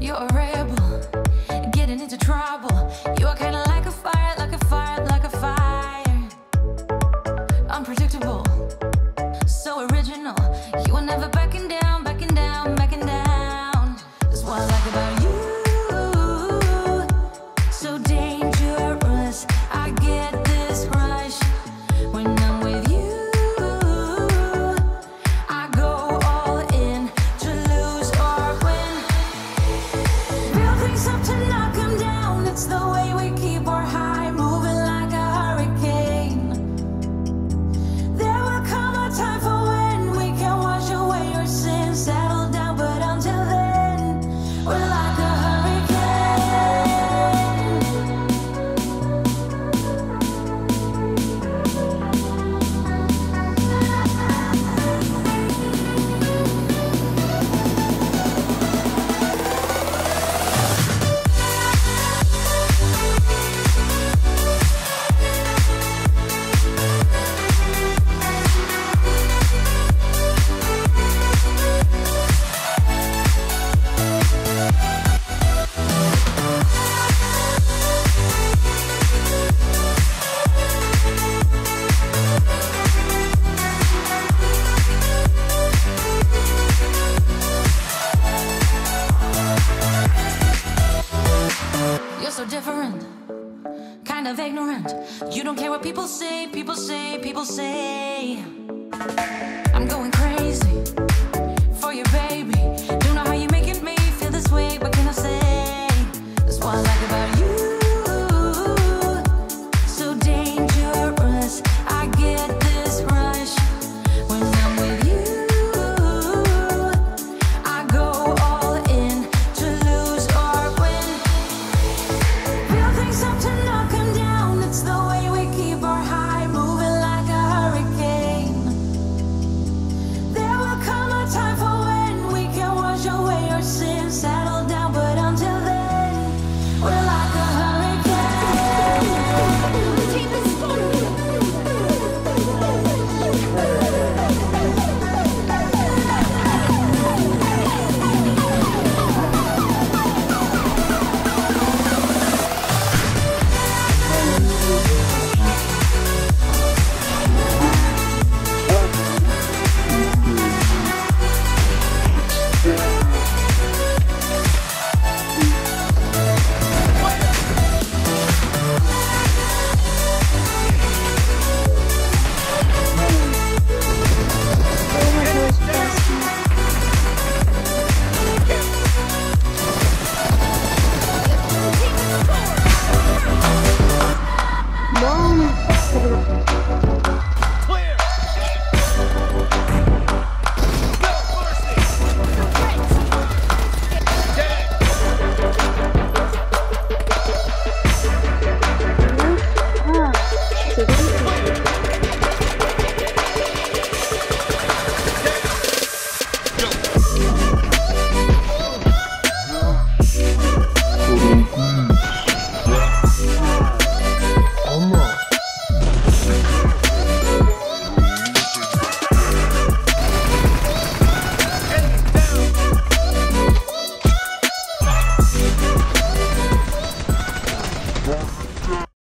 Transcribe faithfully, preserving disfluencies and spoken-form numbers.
You're a rebel, getting into trouble. You are kinda like a fire, like a fire, like a fire. Unpredictable, so original. You are never backing down, backing down, backing down. That's what I like about you. So dangerous, I get this rush when I'm with you. I go all in to lose or win. Build things up to knock 'em down. It's the way we keep our high, moving like a hurricane. There will come a time for when we can wash away your sins, settle down, but until then, we're like a so different, kind of ignorant. You don't care what people say, people say, people say. I'm going crazy for you, baby. Don't know how you're making me feel this way. What can I say? That's what I like about you. So dangerous, I get this rush when I'm with you. I go all in to lose or win. Build things up to knock 'em down. It's the way we keep our high, moving like a hurricane. There will come a time for when we can wash away our sins, settle down, but until then, we're like a hurricane. Team is Mom.